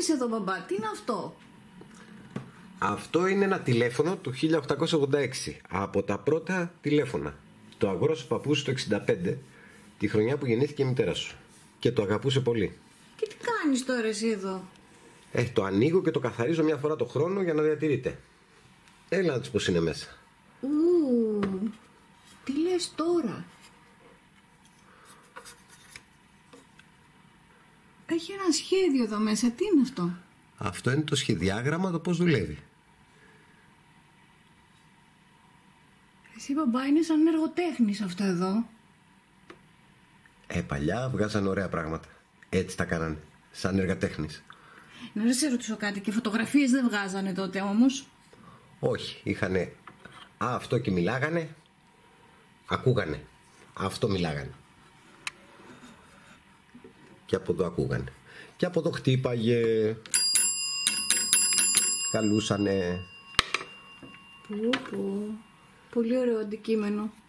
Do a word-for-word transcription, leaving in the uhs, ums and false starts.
κάνεις εδώ, μπαμπά? Τι είναι αυτό? Αυτό είναι ένα τηλέφωνο του χίλια οκτακόσια ογδόντα έξι. Από τα πρώτα τηλέφωνα. Το αγόρασε ο παππούς το εξήντα πέντε, τη χρονιά που γεννήθηκε η μητέρα σου. Και το αγαπούσε πολύ. Και τι κάνεις τώρα εσύ εδώ? Ε, το ανοίγω και το καθαρίζω μια φορά το χρόνο για να διατηρείται. Έλα να τους πως είναι μέσα. Ου, τι λες τώρα? Έχει ένα σχέδιο εδώ μέσα. Τι είναι αυτό? Αυτό είναι το σχεδιάγραμμα, το πώς δουλεύει. Εσύ, μπαμπά, είναι σαν εργοτέχνης αυτό εδώ. Ε, παλιά βγάζαν ωραία πράγματα. Έτσι τα κάνανε, σαν εργατέχνης. Να σε ρωτήσω κάτι, και φωτογραφίες δεν βγάζανε τότε όμως? Όχι, είχανε α, αυτό και μιλάγανε. Ακούγανε. Αυτό μιλάγανε. Και από εδώ ακούγανε. Και από εδώ χτύπαγε. Καλούσανε. Πω πω. Πολύ ωραίο αντικείμενο.